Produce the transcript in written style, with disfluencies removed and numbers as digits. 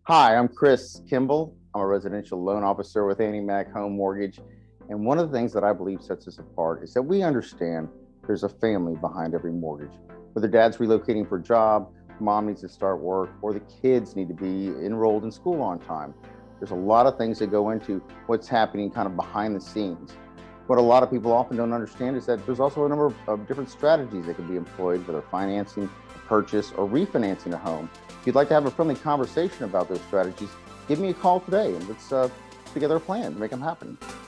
Hi, I'm Chris Kimble. I'm a residential loan officer with AnnieMac Home Mortgage. And one of the things that I believe sets us apart is that we understand there's a family behind every mortgage. Whether dad's relocating for a job, mom needs to start work, or the kids need to be enrolled in school on time. There's a lot of things that go into what's happening kind of behind the scenes. What a lot of people often don't understand is that there's also a number of different strategies that can be employed, whether financing, purchase, or refinancing a home. If you'd like to have a friendly conversation about those strategies, give me a call today and let's put together a plan to make them happen.